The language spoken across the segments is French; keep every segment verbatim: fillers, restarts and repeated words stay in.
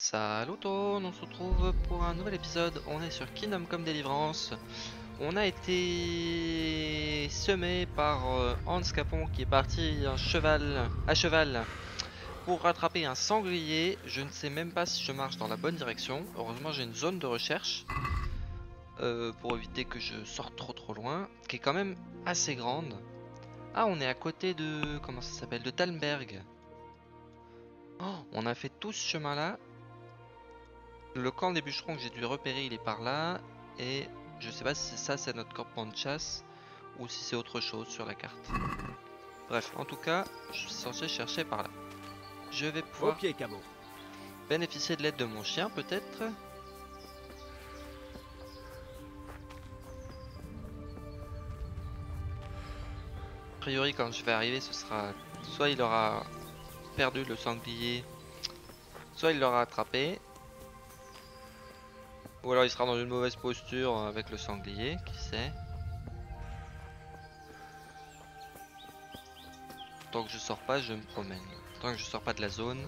Salut tout, on se retrouve pour un nouvel épisode. On est sur Kingdom Come Deliverance. On a été semé par euh, Hans Capon qui est parti un cheval, à cheval pour rattraper un sanglier. Je ne sais même pas si je marche dans la bonne direction. Heureusement j'ai une zone de recherche euh, pour éviter que je sorte trop trop loin, qui est quand même assez grande. Ah, on est à côté de... comment ça s'appelle? De Talmberg. Oh, on a fait tout ce chemin là. Le camp des bûcherons que j'ai dû repérer, il est par là. Et je sais pas si ça c'est notre campement de chasse ou si c'est autre chose sur la carte. Bref, en tout cas, je suis censé chercher par là. Je vais pouvoir Au pied, Camo. bénéficier de l'aide de mon chien peut-être. A priori quand je vais arriver ce sera... soit il aura perdu le sanglier, soit il l'aura attrapé. Ou alors il sera dans une mauvaise posture avec le sanglier, qui sait. Tant que je sors pas, je me promène. Tant que je sors pas de la zone.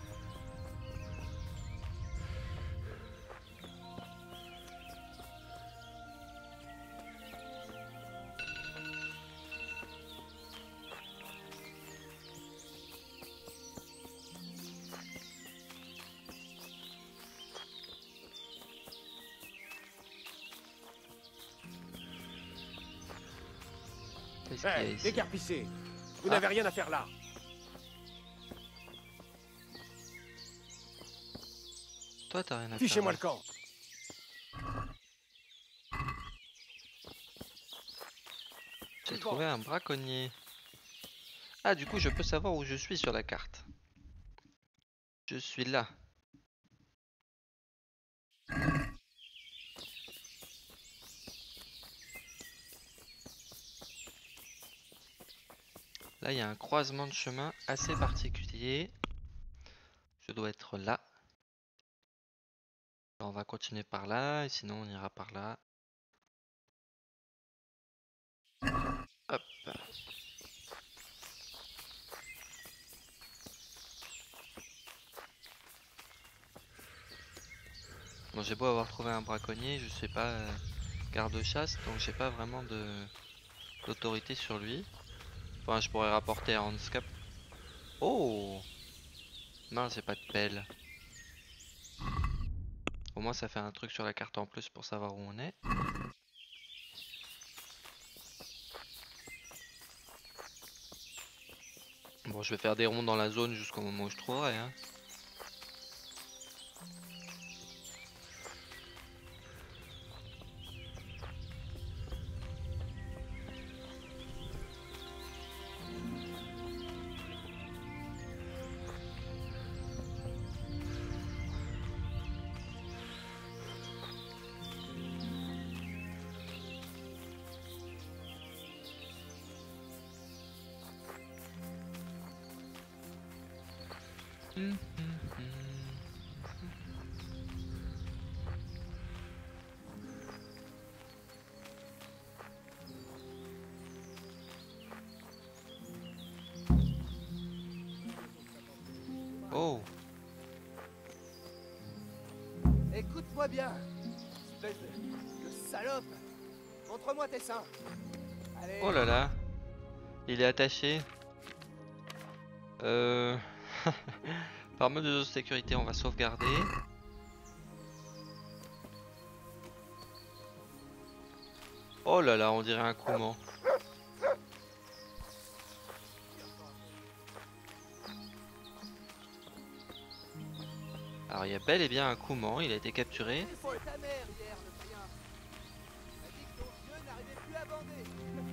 Qu'est-ce qu'il y a Hey, ici? décarpissez. Vous Ah. n'avez rien à faire là. Toi t'as rien à faire. Fichez-moi là. le camp. J'ai trouvé un braconnier. Ah, du coup je peux savoir où je suis sur la carte. Je suis là. Là il y a un croisement de chemin assez particulier. Je dois être là. On va continuer par là et sinon on ira par là. Hop. Bon, j'ai beau avoir trouvé un braconnier, je suis pas euh, garde-chasse, donc j'ai pas vraiment de d'autorité sur lui. Enfin, je pourrais rapporter à Handicap. Oh! Non, c'est pas de pelle. Au moins, ça fait un truc sur la carte en plus pour savoir où on est. Bon, je vais faire des ronds dans la zone jusqu'au moment où je trouverai. Hein. Hum, hum, hum. Oh! Écoute-moi bien, espèce de, de salope. Montre-moi tes seins. Allez. Oh là là! Il est attaché. Euh... Par mode de sécurité, on va sauvegarder. Oh là là, on dirait un Kouman. Alors il y a bel et bien un Kouman, il a été capturé. C'est ta mère hier, le chien. Elle m'a dit que ton vieux n'arrivait plus à bander.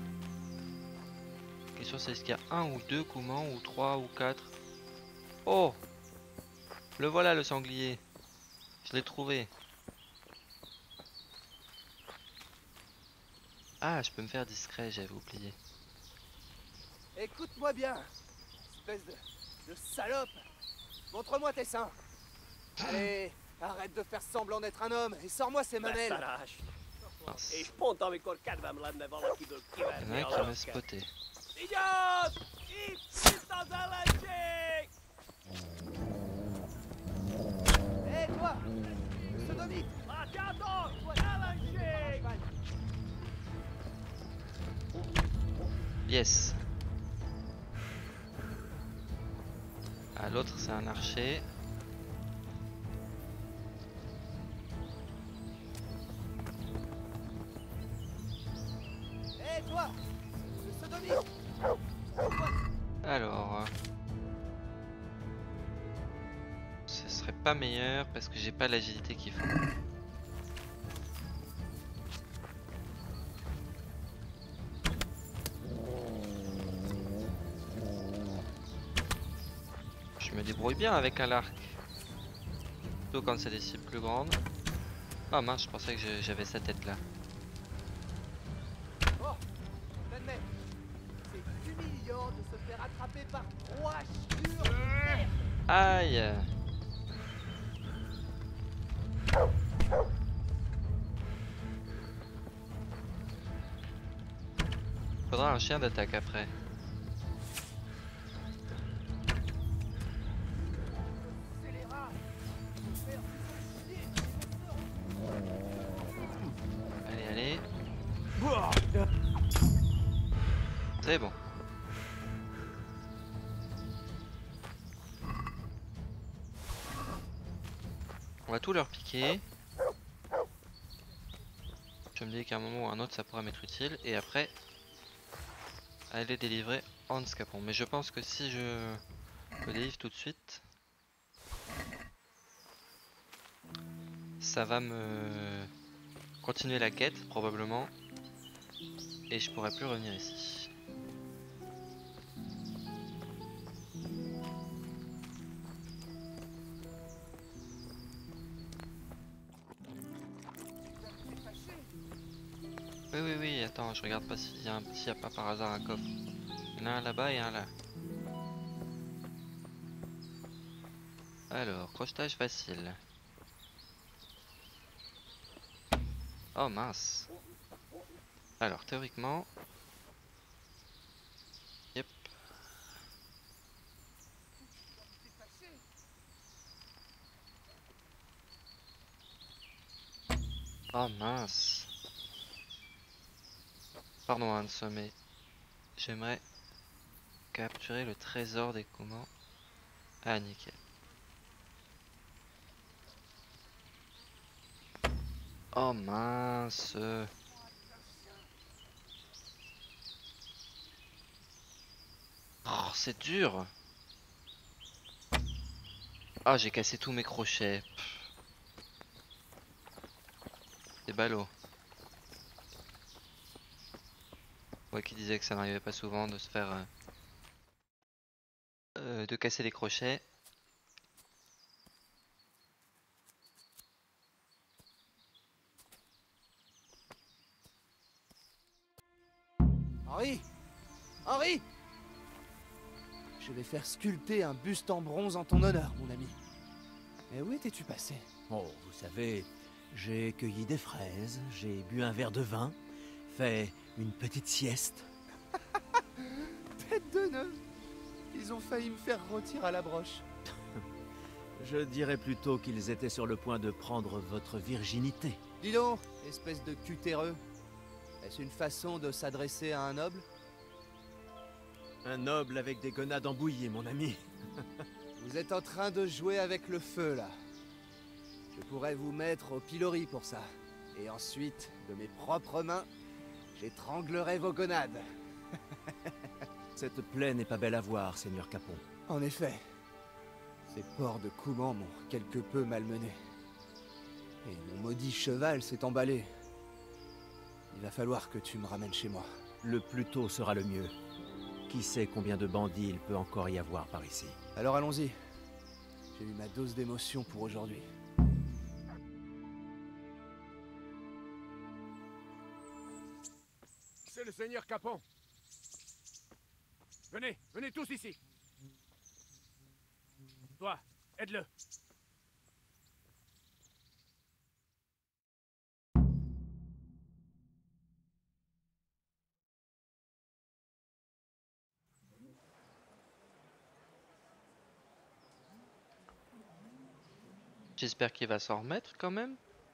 La question c'est est-ce qu'il y a un ou deux Koumans ou trois ou quatre. Oh! Le voilà le sanglier. Je l'ai trouvé. Ah, je peux me faire discret, j'avais oublié. Écoute-moi bien, espèce de, de salope. Montre-moi tes seins. Allez, arrête de faire semblant d'être un homme et sors-moi ces mamelles. Beszarás. Mince. És pont amikor kedvem lenne valakiből Il y en a kiverni un a qui m'a lökket. spoté. Vigyázz! Itt, itt az ellenség! Hé, toi, le sodomite. Lasciato! Challenging! Yes. Ah, l'autre c'est un archer. Hé, toi, le sodomite. Alors, euh, ce serait pas meilleur parce que j'ai pas l'agilité qu'il faut. Je me débrouille bien avec un arc, surtout quand c'est des cibles plus grandes. Ah mince, je pensais que je- j'avais sa tête là. Oh, je l'admets. C'est humiliant de se faire attraper par trois chiures. Aïe. Faudra un chien d'attaque après. Scélérat. Allez, allez. C'est bon. On va tout leur piquer. Je me dis qu'à un moment ou à un autre ça pourra m'être utile. Et après, aller délivrer Hans Capon. Mais je pense que si je le délivre tout de suite, ça va me continuer la quête probablement. Et je pourrai plus revenir ici. Oui, oui, oui, attends, je regarde pas s'il y a, un... s'il y a pas par hasard un coffre. Il y en a un là-bas et un là. Alors, crochetage facile. Oh mince. Alors, théoriquement... Yep. Oh mince. Pardon Hans, mais j'aimerais capturer le trésor des commandes. Ah nickel. Oh mince. Oh c'est dur. Ah j'ai cassé tous mes crochets. C'est ballot. Ouais qui disait que ça n'arrivait pas souvent de se faire... Euh, euh, de casser les crochets. Henri, Henri, je vais faire sculpter un buste en bronze en ton honneur, mon ami. Mais où étais-tu passé? Oh, vous savez, j'ai cueilli des fraises, j'ai bu un verre de vin, fait une petite sieste. Tête de neuf. Ils ont failli me faire rôtir à la broche. Je dirais plutôt qu'ils étaient sur le point de prendre votre virginité. Dis donc, espèce de cutéreux. Est-ce une façon de s'adresser à un noble? Un noble avec des gonades embouillées, mon ami. Vous êtes en train de jouer avec le feu, là. Je pourrais vous mettre au pilori pour ça. Et ensuite, de mes propres mains, j'étranglerai vos gonades. Cette plaie n'est pas belle à voir, Seigneur Capon. En effet, ces porcs de Couman m'ont quelque peu malmené. Et mon maudit cheval s'est emballé. Il va falloir que tu me ramènes chez moi. Le plus tôt sera le mieux. Qui sait combien de bandits il peut encore y avoir par ici. Alors allons-y. J'ai eu ma dose d'émotion pour aujourd'hui. C'est le seigneur Capon. Venez, venez tous ici. Toi, aide-le. J'espère qu'il va s'en remettre quand même.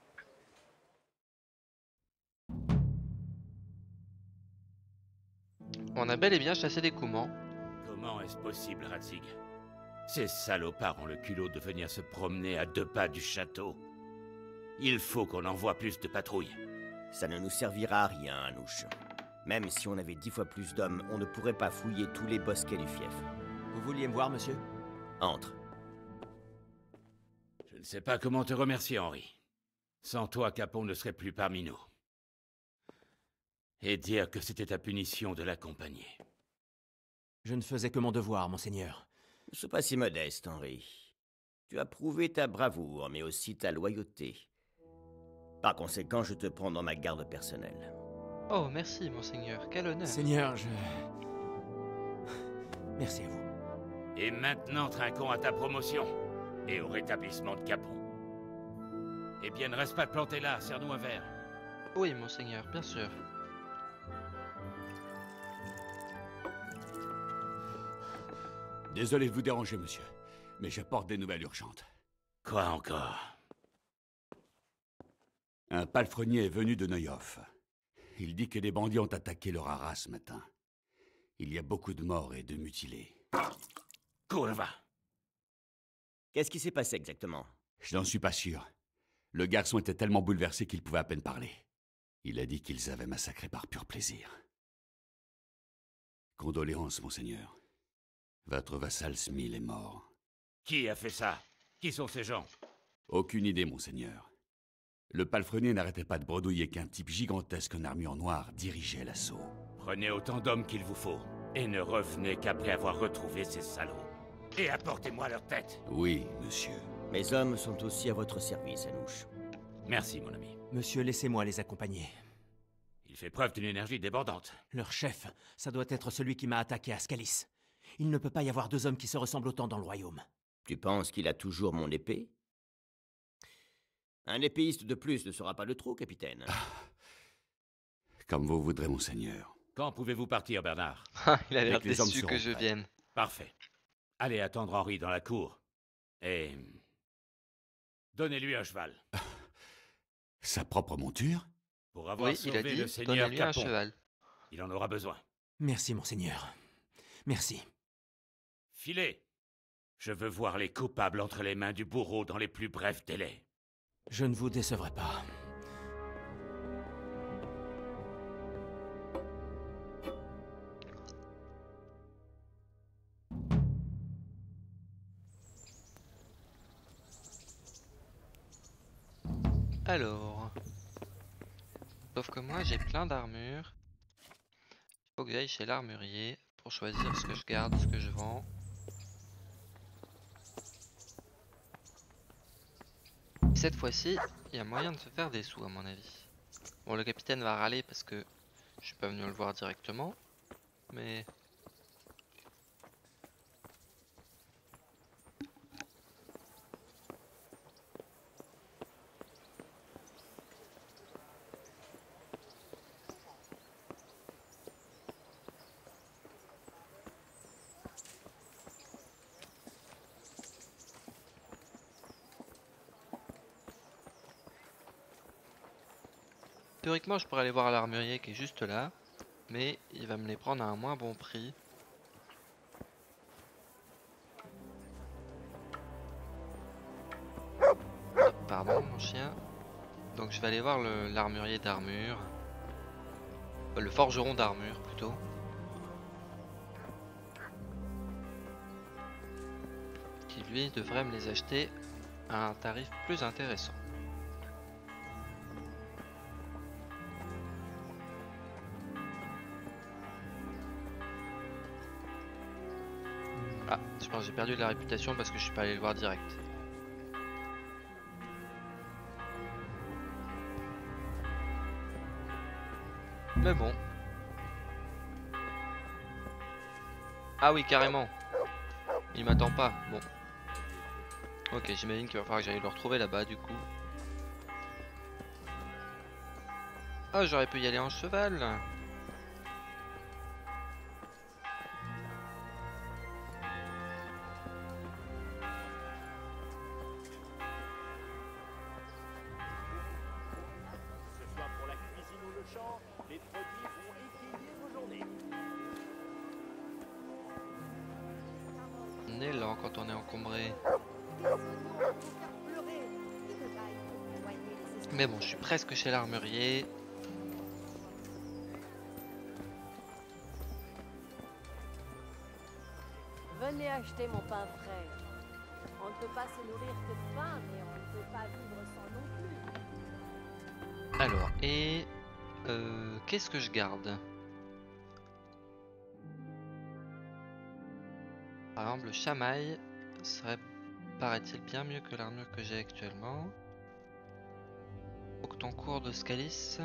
On a bel et bien chassé des Coumans. Comment est-ce possible, Radzig? Ces salopards ont le culot de venir se promener à deux pas du château. Il faut qu'on envoie plus de patrouilles. Ça ne nous servira à rien, Anouche. Même si on avait dix fois plus d'hommes, on ne pourrait pas fouiller tous les bosquets du fief. Vous vouliez me voir, monsieur? Entre. Je ne sais pas comment te remercier, Henri. Sans toi, Capon ne serait plus parmi nous. Et dire que c'était ta punition de l'accompagner. Je ne faisais que mon devoir, monseigneur. Ne sois pas si modeste, Henri. Tu as prouvé ta bravoure, mais aussi ta loyauté. Par conséquent, je te prends dans ma garde personnelle. Oh, merci, monseigneur. Quel honneur. Seigneur, je... Merci à vous. Et maintenant, trinquons à ta promotion. Et au rétablissement de Capon. Eh bien, ne reste pas planté là, serre-nous un verre. Oui, monseigneur, bien sûr. Désolé de vous déranger, monsieur, mais j'apporte des nouvelles urgentes. Quoi encore? Un palefrenier est venu de Neuhoff. Il dit que des bandits ont attaqué leur haras ce matin. Il y a beaucoup de morts et de mutilés. Kurva! Qu'est-ce qui s'est passé exactement? Je n'en suis pas sûr. Le garçon était tellement bouleversé qu'il pouvait à peine parler. Il a dit qu'ils avaient massacré par pur plaisir. Condoléances, monseigneur. Votre vassal Smil est mort. Qui a fait ça? Qui sont ces gens? Aucune idée, monseigneur. Le palefrenier n'arrêtait pas de bredouiller qu'un type gigantesque en armure noire dirigeait l'assaut. Prenez autant d'hommes qu'il vous faut, et ne revenez qu'après avoir retrouvé ces salauds. Et apportez-moi leur tête. Oui, monsieur. Mes hommes sont aussi à votre service, Anouche. Merci, mon ami. Monsieur, laissez-moi les accompagner. Il fait preuve d'une énergie débordante. Leur chef, ça doit être celui qui m'a attaqué à Scalis. Il ne peut pas y avoir deux hommes qui se ressemblent autant dans le royaume. Tu penses qu'il a toujours mon épée? Un épéiste de plus ne sera pas le trop, capitaine. Comme vous voudrez, monseigneur. Quand pouvez-vous partir, Bernard? Il a l'air Dès que les hommes déçu seront que je prêts. vienne. Parfait. Allez attendre Henri dans la cour. Et... donnez-lui un cheval. Sa propre monture? Pour avoir Oui, il a sauvé dit, le seigneur donnez-lui un Capon. cheval. Il en aura besoin. Merci, monseigneur. Merci. Filez! Je veux voir les coupables entre les mains du bourreau dans les plus brefs délais. Je ne vous décevrai pas. Alors... Sauf que moi j'ai plein d'armures. Il faut que j'aille chez l'armurier pour choisir ce que je garde, ce que je vends. Cette fois-ci, il y a moyen de se faire des sous à mon avis. Bon, le capitaine va râler parce que je suis pas venu le voir directement, mais... Théoriquement, je pourrais aller voir l'armurier qui est juste là, mais il va me les prendre à un moins bon prix. Oh, pardon, mon chien. Donc je vais aller voir le- l'armurier d'armure. Euh, Le forgeron d'armure, plutôt. Qui lui devrait me les acheter à un tarif plus intéressant. Ah, je pense que j'ai perdu de la réputation parce que je suis pas allé le voir direct. Mais bon. Ah oui, carrément. Il m'attend pas. Bon. Ok, j'imagine qu'il va falloir que j'aille le retrouver là-bas du coup. Ah, j'aurais pu y aller en cheval. évident quand on est encombré. Mais bon, je suis presque chez l'armurier. Venez acheter mon pain frais. On ne peut pas se nourrir que de pain, mais on ne peut pas vivre sans non plus. Alors, et... Euh, qu'est-ce que je garde? Par exemple, le chamail serait, paraît-il, bien mieux que l'armure que j'ai actuellement. Donc ton cours de Scalis.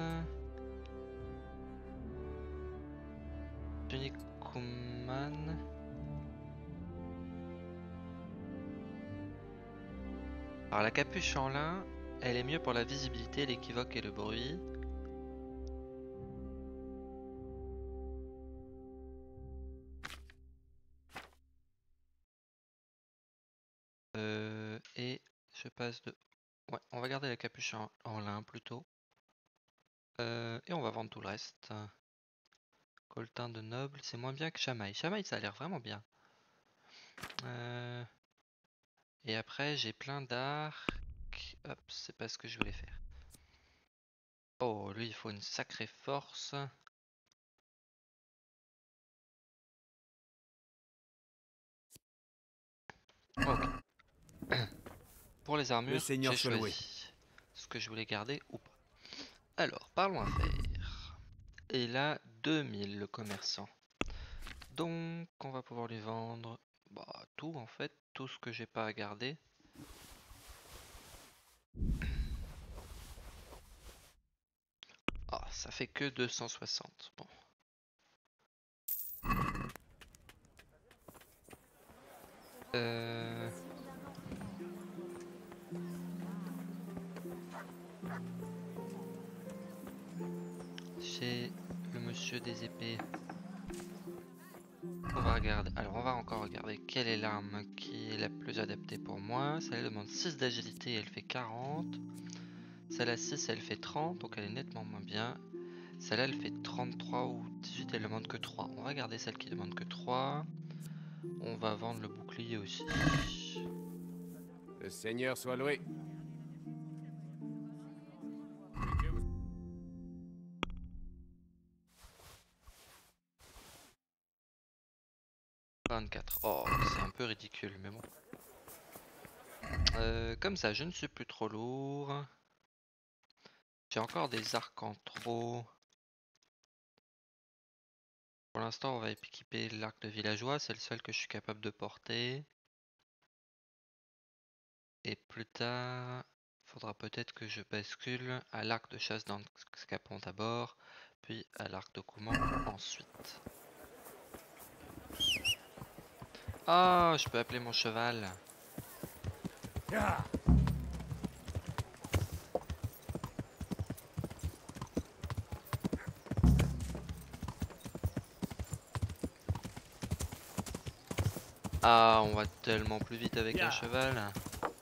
Tunicuman. Alors la capuche en lin, elle est mieux pour la visibilité, l'équivoque et le bruit. Euh, et je passe de... Ouais, on va garder la capuche en, en lin plutôt. Euh, et on va vendre tout le reste. Coltin de noble, c'est moins bien que chamail. Chamail, ça a l'air vraiment bien. Euh... Et après, j'ai plein d'arcs. Hop, c'est pas ce que je voulais faire. Oh, lui, il faut une sacrée force. Ok. Pour les armures, j'ai choisi ce que je voulais garder ou pas. Alors, parlons affaires. Et là, deux mille le commerçant. Donc, on va pouvoir lui vendre bah, tout en fait, tout ce que j'ai pas à garder. Ah, ça fait que deux cent soixante. Bon. Euh... Chez le monsieur des épées. On va regarder. Alors on va encore regarder quelle est l'arme qui est la plus adaptée pour moi. Celle-là demande six d'agilité, elle fait quarante. Celle-là six, elle fait trente, donc elle est nettement moins bien. Celle-là elle fait trente-trois ou dix-huit, elle demande que trois. On va garder celle qui demande que trois. On va vendre le bouclier aussi. Le Seigneur soit loué. vingt-quatre. Oh, c'est un peu ridicule, mais bon. Euh, comme ça, je ne suis plus trop lourd. J'ai encore des arcs en trop. Pour l'instant, on va équiper l'arc de villageois. C'est le seul que je suis capable de porter. Et plus tard, il faudra peut-être que je bascule à l'arc de chasse d'Anscapon d'abord, puis à l'arc de Couman ensuite. Ah, oh, je peux appeler mon cheval. Ah, ah, on va tellement plus vite avec un cheval.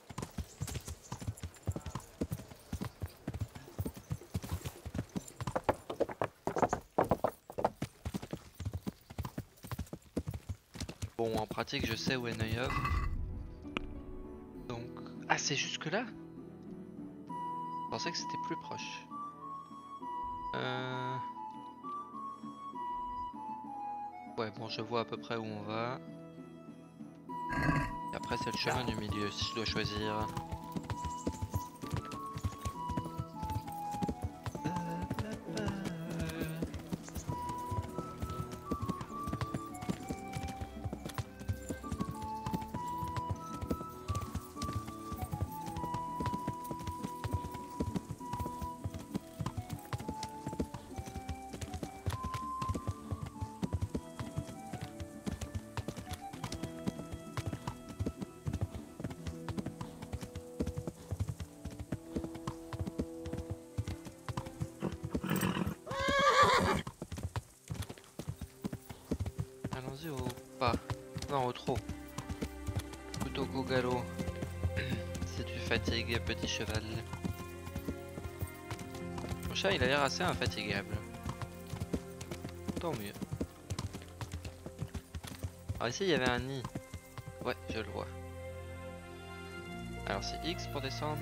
Bon, en pratique, je sais où est Neuhof. Donc... Ah, c'est jusque là? Je pensais que c'était plus proche. Euh... Ouais, bon, je vois à peu près où on va. Et après, c'est le chemin du milieu, si je dois choisir. Allons-y au pas. Non, au trop. Plutôt qu'au galop. Si tu fatigues, petit cheval. Mon chat, il a l'air assez infatigable. Tant mieux. Alors ici, il y avait un nid. Ouais, je je le vois. Alors c'est X pour descendre.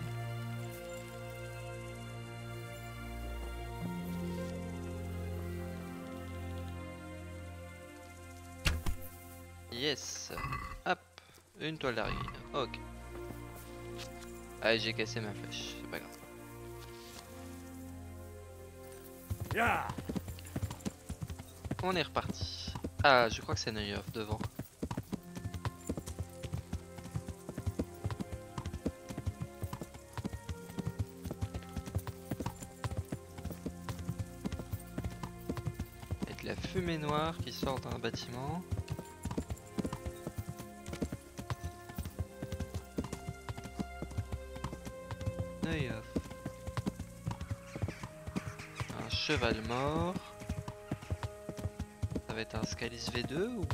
Yes. Hop. Une toile d'araignée. Ok. Allez, j'ai cassé ma flèche. C'est pas grave. Ya. On est reparti. Ah, je crois que c'est Neuhoff devant. Avec la fumée noire qui sort d'un bâtiment. Neuhoff. Un cheval mort. Ça va être un Scalis V deux ou...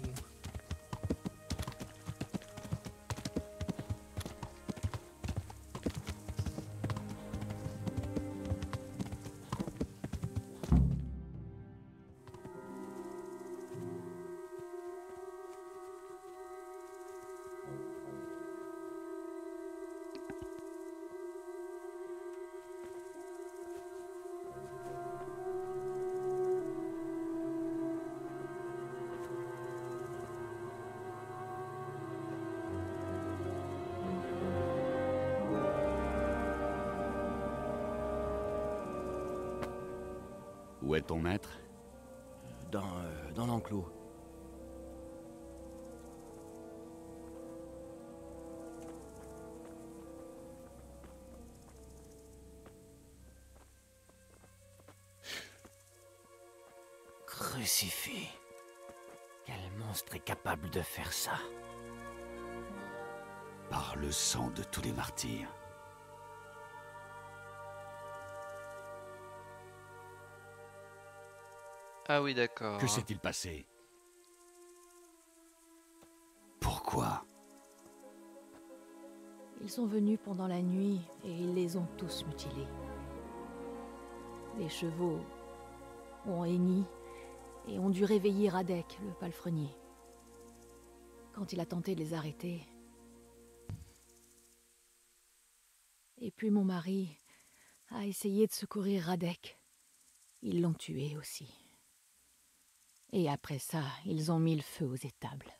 Où est ton maître? Dans, euh, dans l'enclos. Crucifix. Quel monstre est capable de faire ça? Par le sang de tous les martyrs. Ah oui, d'accord. Que s'est-il passé? Pourquoi? Ils sont venus pendant la nuit et ils les ont tous mutilés. Les chevaux ont henni et ont dû réveiller Radek, le palefrenier. Quand il a tenté de les arrêter. Et puis mon mari a essayé de secourir Radek. Ils l'ont tué aussi. Et après ça, ils ont mis le feu aux étables.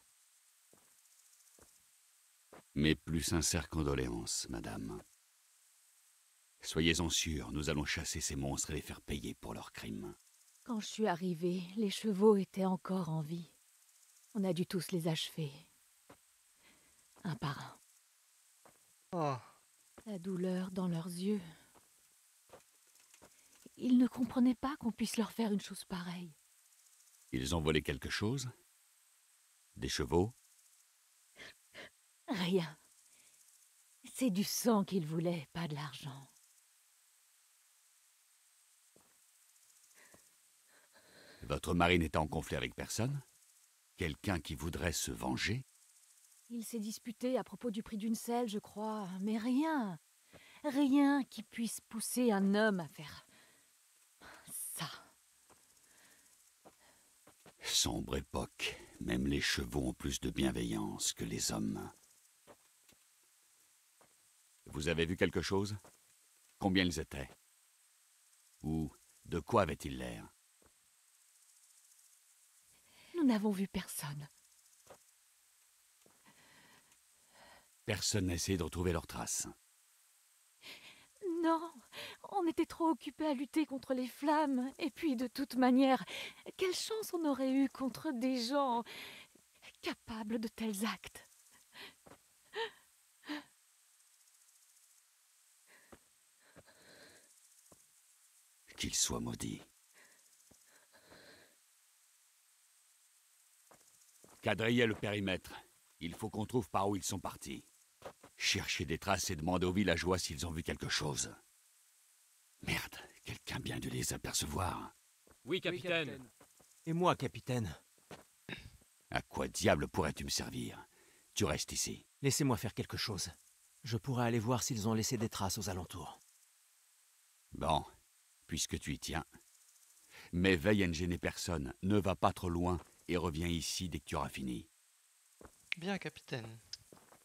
Mes plus sincères condoléances, madame. Soyez-en sûrs, nous allons chasser ces monstres et les faire payer pour leurs crimes. Quand je suis arrivée, les chevaux étaient encore en vie. On a dû tous les achever. Un par un. Oh. La douleur dans leurs yeux. Ils ne comprenaient pas qu'on puisse leur faire une chose pareille. Ils ont volé quelque chose? Des chevaux? Rien. C'est du sang qu'ils voulaient, pas de l'argent. Votre mari n'était en conflit avec personne? Quelqu'un qui voudrait se venger? Il s'est disputé à propos du prix d'une selle, je crois, mais rien. Rien qui puisse pousser un homme à faire ça. Sombre époque. Même les chevaux ont plus de bienveillance que les hommes. Vous avez vu quelque chose? Combien ils étaient? Ou de quoi avaient-ils l'air? Nous n'avons vu personne. Personne n'a essayé de retrouver leurs traces. Non, on était trop occupés à lutter contre les flammes. Et puis, de toute manière, quelle chance on aurait eu contre des gens capables de tels actes. Qu'ils soient maudits. Quadrillez le périmètre. Il faut qu'on trouve par où ils sont partis. Cherchez des traces et demandez aux villageois s'ils ont vu quelque chose. Merde, quelqu'un bien dû les apercevoir. Oui, capitaine. Et moi, capitaine? À quoi diable pourrais-tu me servir? Tu restes ici. Laissez-moi faire quelque chose. Je pourrais aller voir s'ils ont laissé des traces aux alentours. Bon, puisque tu y tiens. Mais veille à ne gêner personne, ne va pas trop loin et reviens ici dès que tu auras fini. Bien, capitaine.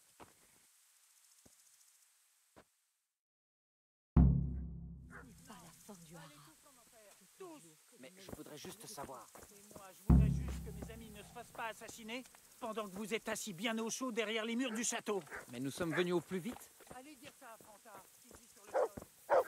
tous. Mais je voudrais juste savoir. Et moi, je voudrais juste que mes amis ne se fassent pas assassiner pendant que vous êtes assis bien au chaud derrière les murs du château. Mais nous sommes venus au plus vite. Allez dire ça à Frantard, qui vit sur le sol.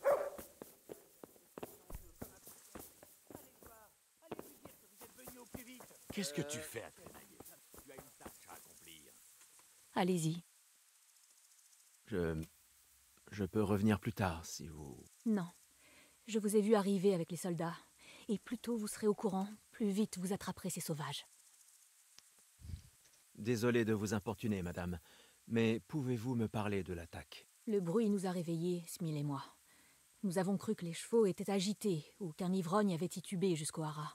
Allez le voir. Allez lui dire que vous êtes venus au plus vite. Qu'est-ce que tu fais, Athénaï? Tu as une tâche à accomplir. Allez-y. Je... Je peux revenir plus tard, si vous... Non. Je vous ai vu arriver avec les soldats. Et plus tôt vous serez au courant, plus vite vous attraperez ces sauvages. Désolé de vous importuner, madame, mais pouvez-vous me parler de l'attaque? Le bruit nous a réveillés, Smil et moi. Nous avons cru que les chevaux étaient agités ou qu'un ivrogne avait titubé jusqu'au haras.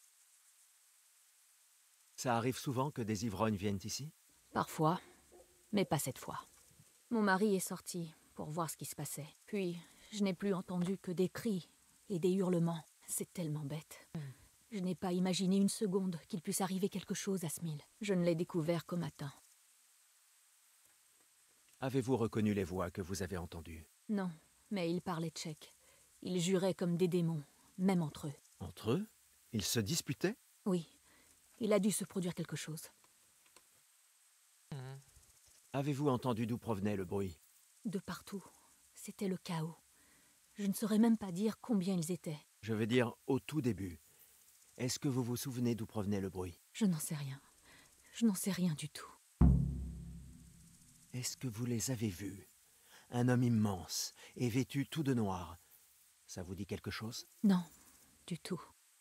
Ça arrive souvent que des ivrognes viennent ici? Parfois, mais pas cette fois. Mon mari est sorti pour voir ce qui se passait. Puis, je n'ai plus entendu que des cris et des hurlements. C'est tellement bête. Je n'ai pas imaginé une seconde qu'il puisse arriver quelque chose à Smil. Je ne l'ai découvert qu'au matin. Avez-vous reconnu les voix que vous avez entendues? Non, mais ils parlaient tchèque. Ils juraient comme des démons, même entre eux. Entre eux? Ils se disputaient? Oui, il a dû se produire quelque chose. Avez-vous entendu d'où provenait le bruit? De partout. C'était le chaos. Je ne saurais même pas dire combien ils étaient. Je veux dire au tout début. Est-ce que vous vous souvenez d'où provenait le bruit? Je n'en sais rien. Je n'en sais rien du tout. Est-ce que vous les avez vus? Un homme immense et vêtu tout de noir. Ça vous dit quelque chose? Non, du tout.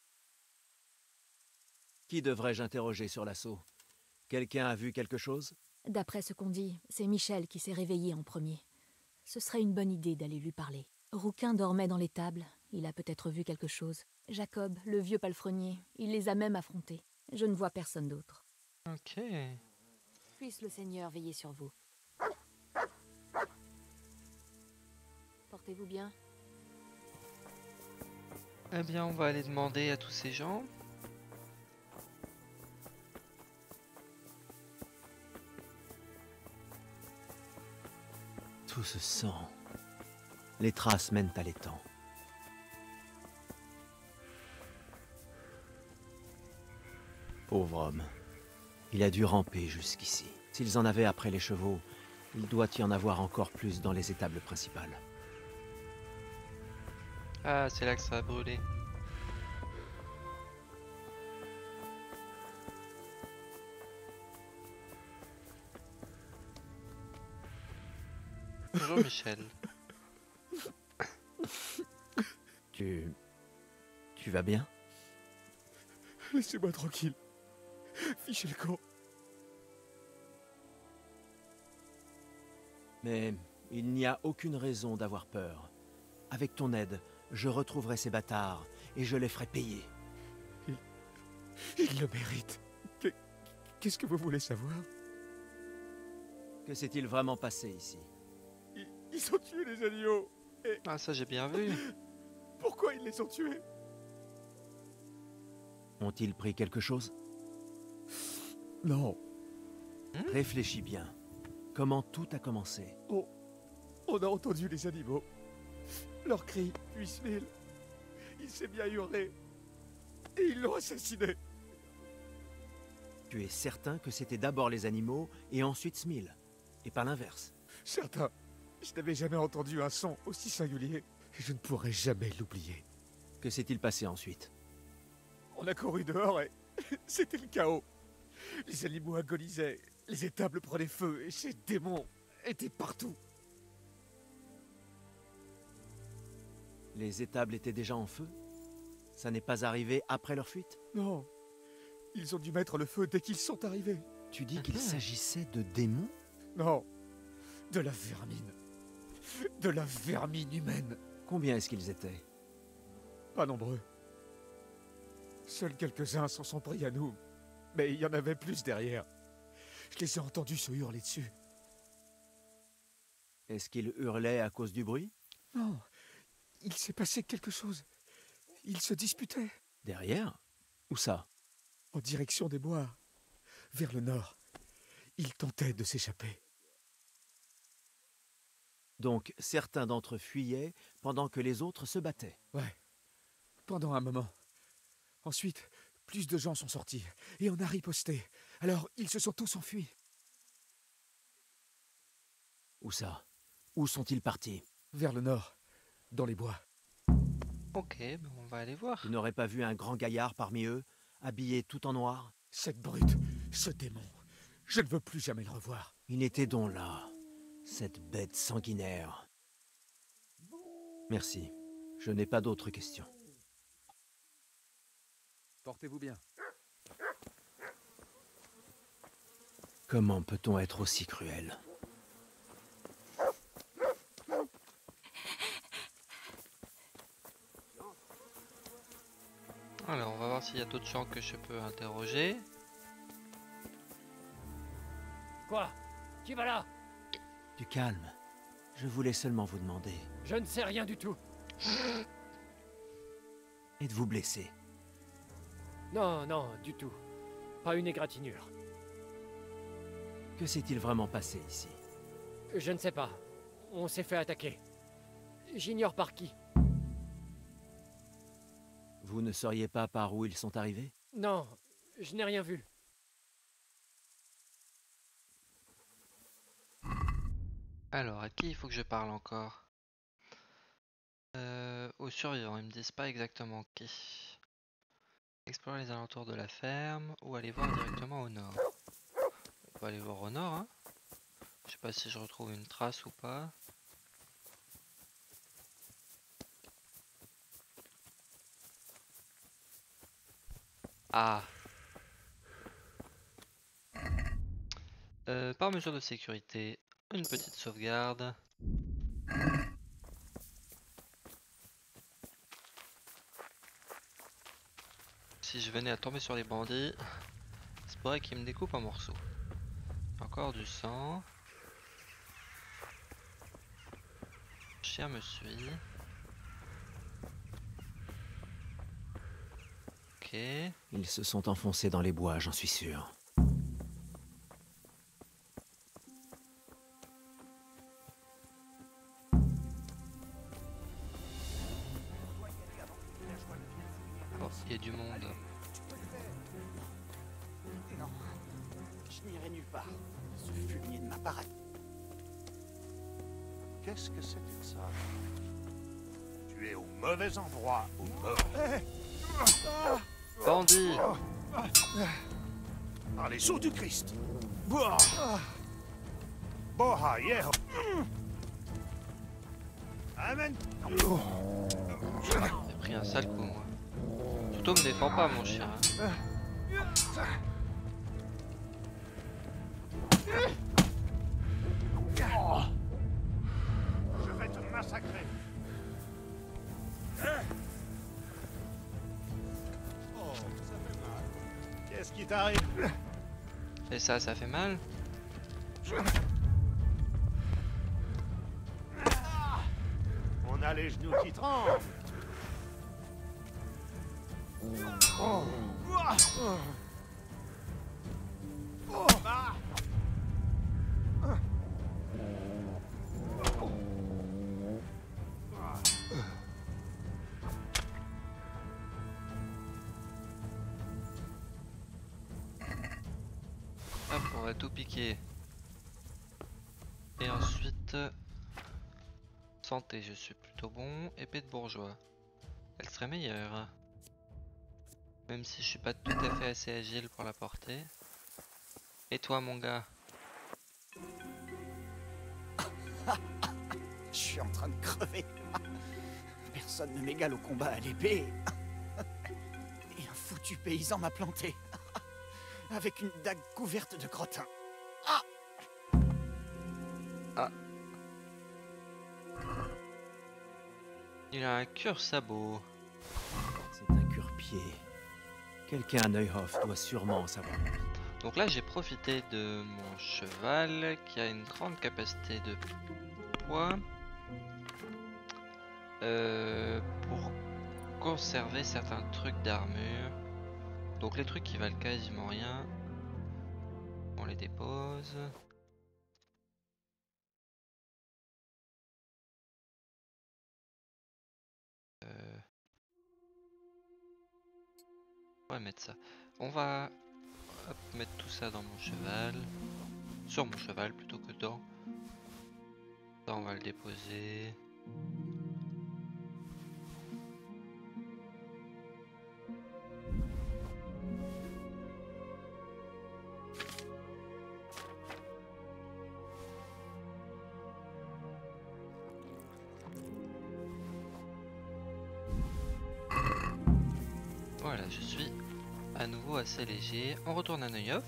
Qui devrais-je interroger sur l'assaut? Quelqu'un a vu quelque chose? D'après ce qu'on dit, c'est Michel qui s'est réveillé en premier. Ce serait une bonne idée d'aller lui parler. Rouquin dormait dans l'étable. Il a peut-être vu quelque chose. Jacob, le vieux palefrenier, il les a même affrontés. Je ne vois personne d'autre. Ok. Puisse le Seigneur veiller sur vous. Portez-vous bien. Eh bien, on va aller demander à tous ces gens. Tout ce sang. Les traces mènent à l'étang. Pauvre homme. Il a dû ramper jusqu'ici. S'ils en avaient après les chevaux, il doit y en avoir encore plus dans les étables principales. Ah, c'est là que ça a brûlé. Bonjour Michel. Tu... Tu vas bien? Laissez-moi tranquille. Fichez le camp. Mais il n'y a aucune raison d'avoir peur. Avec ton aide, je retrouverai ces bâtards et je les ferai payer. Ils, ils le méritent. Qu'est-ce que vous voulez savoir? Que s'est-il vraiment passé ici? Ils, ils ont tué les agneaux. Et... Ah, ça j'ai bien vu. Pourquoi ils les ont tués? Ont-ils pris quelque chose? Non. Hmm? Réfléchis bien. Comment tout a commencé? On, on a entendu les animaux. Leurs cris, puis Smil. Il s'est bien hurlé. Et ils l'ont assassiné. Tu es certain que c'était d'abord les animaux et ensuite Smil, et pas l'inverse? Certain. Je n'avais jamais entendu un son aussi singulier. Et je ne pourrai jamais l'oublier. Que s'est-il passé ensuite? On a couru dehors et c'était le chaos. Les animaux agonisaient, les étables prenaient feu et ces démons étaient partout. Les étables étaient déjà en feu? Ça n'est pas arrivé après leur fuite? Non. Ils ont dû mettre le feu dès qu'ils sont arrivés. Tu dis qu'il s'agissait de démons? Non. De la vermine. De la vermine humaine. Combien est-ce qu'ils étaient? Pas nombreux. Seuls quelques-uns s'en sont pris à nous. Mais il y en avait plus derrière. Je les ai entendus se hurler dessus. Est-ce qu'ils hurlaient à cause du bruit? Non. Il s'est passé quelque chose. Ils se disputaient. Derrière? Où ça? En direction des bois. Vers le nord. Ils tentaient de s'échapper. Donc certains d'entre eux fuyaient pendant que les autres se battaient. Ouais. Pendant un moment. Ensuite, plus de gens sont sortis, et on a riposté. Alors, ils se sont tous enfuis. Où ça? Où sont-ils partis? Vers le nord, dans les bois. Ok, ben on va aller voir. Tu n'aurais pas vu un grand gaillard parmi eux, habillé tout en noir? Cette brute, ce démon, je ne veux plus jamais le revoir. Il était donc là, cette bête sanguinaire. Merci, je n'ai pas d'autres questions. Portez-vous bien. Comment peut-on être aussi cruel? Alors, on va voir s'il y a d'autres gens que je peux interroger. Quoi? Qui va là? Du calme. Je voulais seulement vous demander. Je ne sais rien du tout. Êtes-vous blessé? Non, non, du tout. Pas une égratignure. Que s'est-il vraiment passé ici? Je ne sais pas. On s'est fait attaquer. J'ignore par qui. Vous ne sauriez pas par où ils sont arrivés? Non, je n'ai rien vu. Alors, à qui il faut que je parle encore? euh, Aux survivants, ils me disent pas exactement qui. Explorer les alentours de la ferme ou aller voir directement au nord. On peut aller voir au nord, hein. Je sais pas si je retrouve une trace ou pas. Ah. Euh, par mesure de sécurité, une petite sauvegarde. Si je venais à tomber sur les bandits, c'est pourrait qu'ils me découpent en morceaux. Encore du sang. Le chien me suit. Ok. Ils se sont enfoncés dans les bois, j'en suis sûr. Oh, il y a du monde. Non, je n'irai nulle part. Ce fumier de ma parade. Qu'est-ce que c'était que ça? Tu es au mauvais endroit, au mauvais... Bandit! Par les sceaux du Christ! Boha, yeho! Amen! J'ai pris un sale coup, moi. Plutôt me défends pas, mon chien. Hein. Je vais te massacrer! Oh, ça fait mal. Qu'est-ce qui t'arrive? Et ça, ça fait mal? On a les genoux qui tremblent. Oh. Oh. Ah. Hop, on va tout piquer. Et ensuite... Santé, je suis plutôt bon. Épée de bourgeois. Elle serait meilleure. Même si je suis pas tout à fait assez agile pour la porter. Et toi, mon gars? Je suis en train de crever. Personne ne m'égale au combat à l'épée. Et un foutu paysan m'a planté. Avec une dague couverte de crottin. Ah! Ah. Il a un cure-sabot. C'est un cure-pied. Quelqu'un à Neuhof doit sûrement en savoir plus. Donc là, j'ai profité de mon cheval qui a une grande capacité de poids euh, pour conserver certains trucs d'armure. Donc les trucs qui valent quasiment rien, on les dépose. Euh... On va mettre ça. On va hop, mettre tout ça dans mon cheval. Sur mon cheval plutôt que dans. Ça, on va le déposer. Voilà, je suis à nouveau assez léger. On retourne à Neuhof.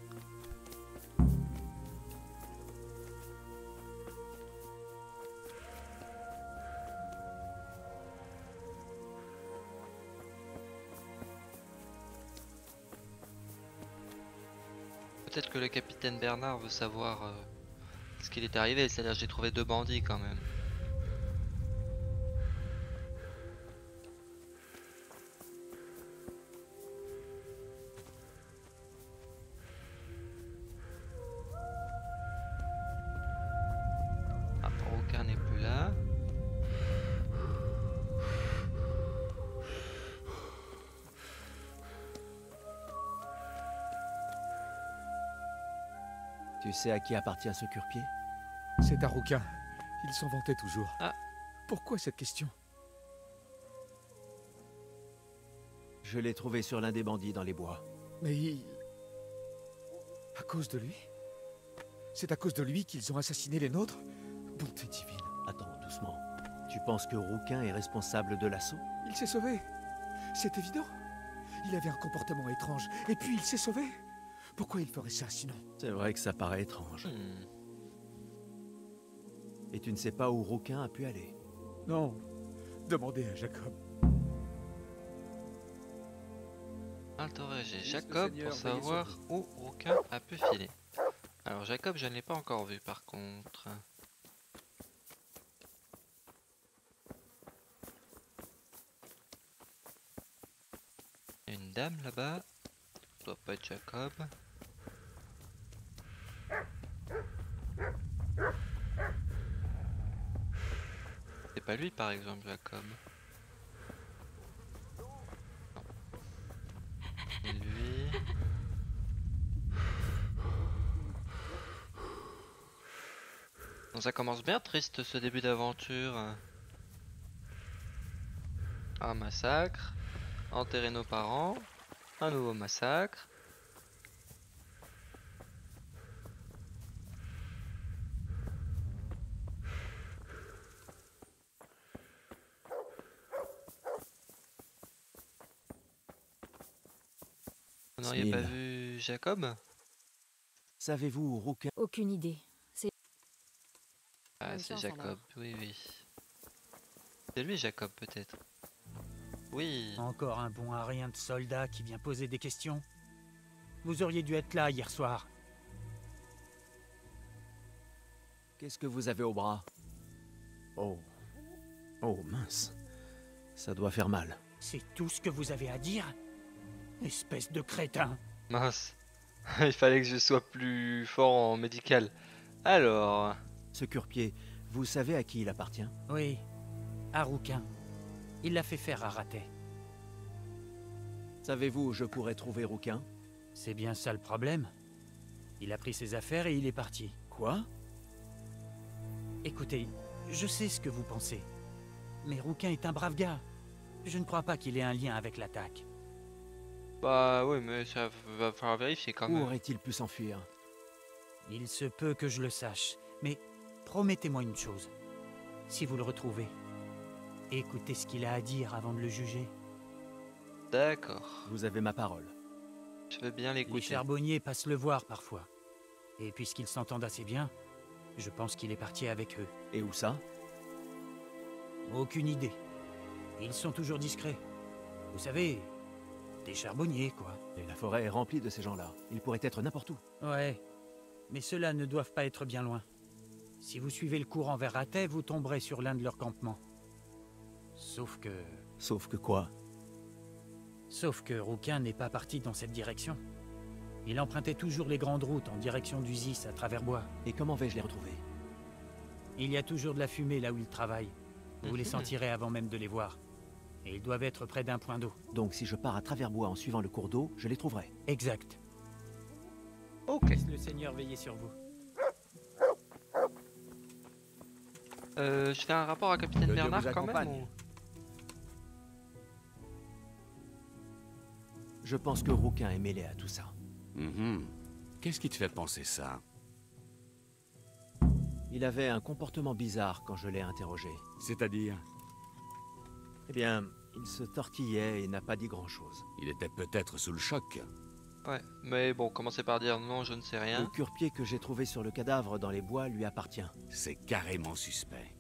Peut-être que le capitaine Bernard veut savoir euh, ce qu'il est arrivé, c'est-à-dire j'ai trouvé deux bandits quand même. Ah, aucun n'est plus là. Tu sais à qui appartient ce cure-pied? C'est un rouquin. Il s'en vantait toujours. Ah. Pourquoi cette question? Je l'ai trouvé sur l'un des bandits dans les bois. Mais il... À cause de lui? C'est à cause de lui qu'ils ont assassiné les nôtres? Bonté divine. Attends, doucement. Tu penses que Rouquin est responsable de l'assaut? Il s'est sauvé. C'est évident. Il avait un comportement étrange. Et puis il s'est sauvé. Pourquoi il ferait ça sinon? C'est vrai que ça paraît étrange. Hmm. Et tu ne sais pas où Rouquin a pu aller? Non. Demandez à Jacob. Interroger Jacob pour savoir où Rouquin a pu filer. Alors Jacob, je ne l'ai pas encore vu par contre. Il y a une dame là-bas. Ça doit pas être Jacob. C'est pas lui par exemple, Jacob. Non. Et lui. Bon, ça commence bien triste ce début d'aventure. Un massacre. Enterrer nos parents. Un nouveau massacre. Vous n'auriez pas vu Jacob? Savez-vous où Rouquin... Aucune idée. C'est... Ah, Bonne c'est chance, Jacob, alors. oui, oui. C'est lui, Jacob, peut-être. Oui. Encore un bon à rien de soldat qui vient poser des questions. Vous auriez dû être là hier soir. Qu'est-ce que vous avez au bras? Oh. Oh, mince. Ça doit faire mal. C'est tout ce que vous avez à dire? Espèce de crétin. Mince. Il fallait que je sois plus fort en médical. Alors... Ce cure-pied, vous savez à qui il appartient? Oui, à Rouquin. Il l'a fait faire à Ratet. Savez-vous où je pourrais trouver Rouquin? C'est bien ça le problème. Il a pris ses affaires et il est parti. Quoi? Écoutez, je sais ce que vous pensez. Mais Rouquin est un brave gars. Je ne crois pas qu'il ait un lien avec l'attaque. Bah oui, mais ça va falloir vérifier quand Où même. aurait-il pu s'enfuir? Il se peut que je le sache, mais promettez-moi une chose. Si vous le retrouvez, écoutez ce qu'il a à dire avant de le juger. D'accord. Vous avez ma parole. Je veux bien Les l'écouter. charbonniers passent le voir parfois. Et puisqu'ils s'entendent assez bien, je pense qu'il est parti avec eux. Et où ça? Aucune idée. Ils sont toujours discrets. Vous savez, des charbonniers, quoi. Et la forêt est remplie de ces gens-là. Ils pourraient être n'importe où. Ouais, mais ceux-là ne doivent pas être bien loin. Si vous suivez le courant vers Ratet, vous tomberez sur l'un de leurs campements. Sauf que... Sauf que quoi? Sauf que Rouquin n'est pas parti dans cette direction. Il empruntait toujours les grandes routes en direction d'Uzis à travers bois. Et comment vais-je les retrouver? Il y a toujours de la fumée là où il travaille. Vous les sentirez avant même de les voir. Et ils doivent être près d'un point d'eau. Donc si je pars à travers bois en suivant le cours d'eau, je les trouverai. Exact. Ok. Laisse le Seigneur veiller sur vous. Euh, je fais un rapport à Capitaine Que Dieu Bernard vous quand même accompagne. ou... Je pense que Rouquin est mêlé à tout ça. Mhm. Qu'est-ce qui te fait penser ça? Il avait un comportement bizarre quand je l'ai interrogé. C'est-à-dire? Eh bien, il se tortillait et n'a pas dit grand-chose. Il était peut-être sous le choc. Ouais, mais bon, commencez par dire non, je ne sais rien. Le cure-pied que j'ai trouvé sur le cadavre dans les bois lui appartient. C'est carrément suspect.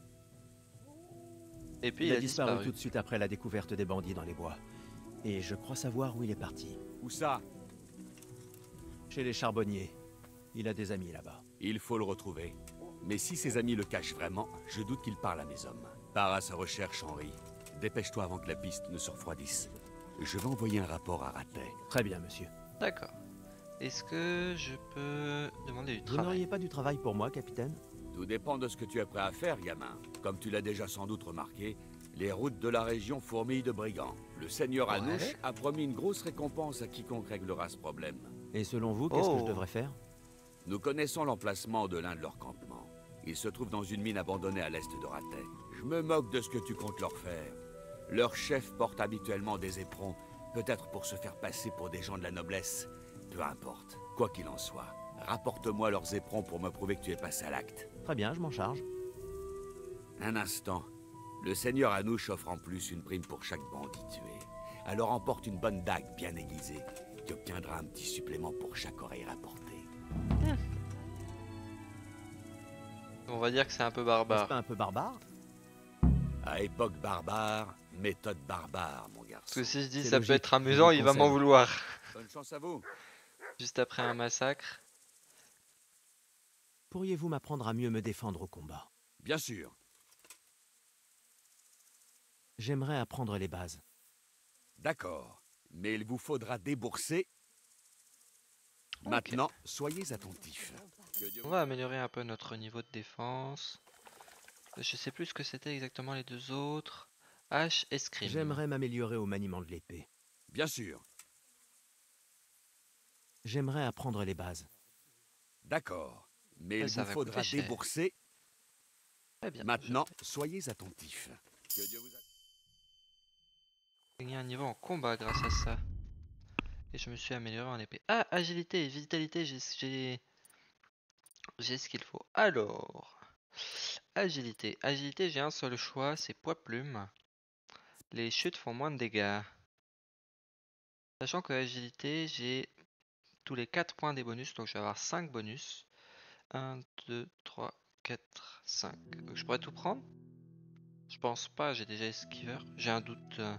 Et puis il, il a, a disparu, disparu. tout de suite après la découverte des bandits dans les bois. Et je crois savoir où il est parti. Où ça? Chez les charbonniers. Il a des amis là-bas. Il faut le retrouver. Mais si ses amis le cachent vraiment, je doute qu'il parle à mes hommes. Pars à sa recherche, Henri. Dépêche-toi avant que la piste ne se refroidisse. Je vais envoyer un rapport à Ratet. Très bien, monsieur. D'accord. Est-ce que je peux demander du Vous travail? n'auriez pas du travail pour moi, capitaine? Tout dépend de ce que tu es prêt à faire, gamin. Comme tu l'as déjà sans doute remarqué, les routes de la région fourmillent de brigands. Le seigneur Ouais. Anouche a promis une grosse récompense à quiconque réglera ce problème. Et selon vous, qu'est-ce que je Oh. devrais faire? Nous connaissons l'emplacement de l'un de leurs campements. Il se trouve dans une mine abandonnée à l'est de Ratet. Je me moque de ce que tu comptes leur faire. Leur chef porte habituellement des éperons, peut-être pour se faire passer pour des gens de la noblesse. Peu importe. Quoi qu'il en soit, rapporte-moi leurs éperons pour me prouver que tu es passé à l'acte. Très bien, je m'en charge. Un instant. Le seigneur Anouche offre en plus une prime pour chaque bandit tué. Alors emporte une bonne dague bien aiguisée, qui obtiendra un petit supplément pour chaque oreille rapportée. On va dire que c'est un peu C'est barbare. pas un peu barbare? À époque barbare, méthode barbare, mon garçon. Parce que si je dis C'est ça logique, peut être je amusant, vous il va m'en conseille. vouloir. Bonne chance à vous. Juste après un massacre. Pourriez-vous m'apprendre à mieux me défendre au combat? Bien sûr. J'aimerais apprendre les bases. D'accord. Mais il vous faudra débourser. Ok. Maintenant, soyez attentifs. Que Dieu On va améliorer un peu notre niveau de défense. Je sais plus ce que c'était exactement les deux autres. Hache, escrime. J'aimerais m'améliorer au maniement de l'épée. Bien sûr. J'aimerais apprendre les bases. D'accord. Mais Ça, il ça vous va faudra coûter cher. débourser. Très bien. Maintenant, soyez attentifs. Que Dieu vous accorde. J'ai gagné un niveau en combat grâce à ça. Et je me suis amélioré en épée. Ah, agilité et vitalité, j'ai j'ai j'ai ce qu'il faut. Alors, agilité. Agilité, j'ai un seul choix, c'est poids plume. Les chutes font moins de dégâts. Sachant que agilité, j'ai tous les quatre points des bonus, donc je vais avoir cinq bonus. un, deux, trois, quatre, cinq. Donc je pourrais tout prendre? Je pense pas, j'ai déjà esquiver. J'ai un doute. euh.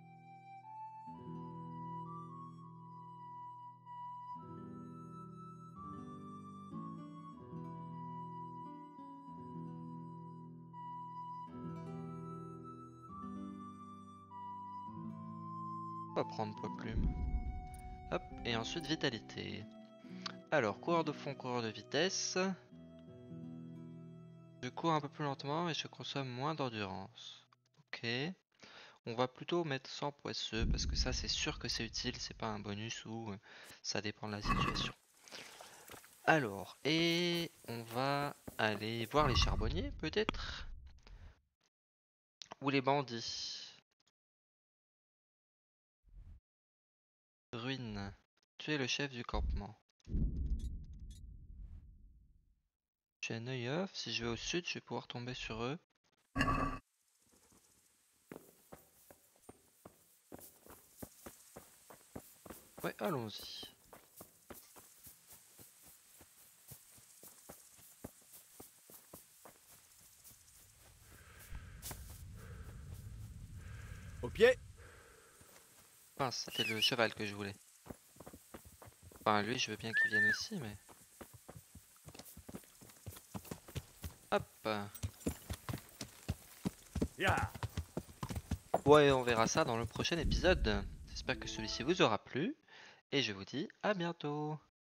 On va prendre poids plume. Hop, et ensuite vitalité. Alors, coureur de fond, coureur de vitesse. Je cours un peu plus lentement et je consomme moins d'endurance. Ok. On va plutôt mettre cent poisseux parce que ça c'est sûr que c'est utile, c'est pas un bonus ou euh, ça dépend de la situation. Alors, et on va aller voir les charbonniers peut-être? Ou les bandits? Ruine. Tu es le chef du campement. J'ai un œil off. Si je vais au sud, je vais pouvoir tomber sur eux. Ouais, allons-y. Au pied. Mince, c'était le cheval que je voulais. Enfin, lui, je veux bien qu'il vienne aussi, mais... Hop. Yeah. Ouais, on verra ça dans le prochain épisode. J'espère que celui-ci vous aura plu. Et je vous dis à bientôt.